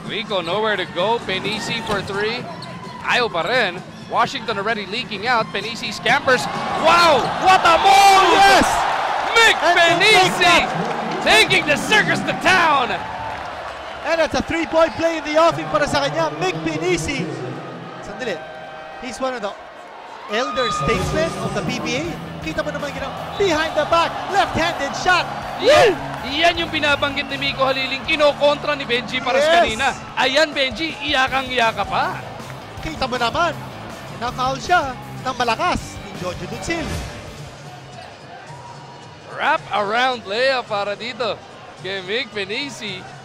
Rico nowhere to go. Pennisi for three. Ayaw pa rin. Washington already leaking out. Pennisi scampers. Wow! What a move! Yes! Mick Pennisi taking the circus to town. And it's a three-point play in the offing para sa kanya. Mick Pennisi. Sandali. He's one of the elder statesmen of the PBA. Kita mo naman ginawa. Behind the back. Left-handed shot. Yan yung binabanggit ni Miko Haliling. Kinokontra ni Benji Paras kanina. Ayan, Benji. Iyakang-iyaka pa. Kita mo naman. Nakaul siya ng malakas ni Jojo Dutsil. Wrap around layup para dito kay Mick Pennisi.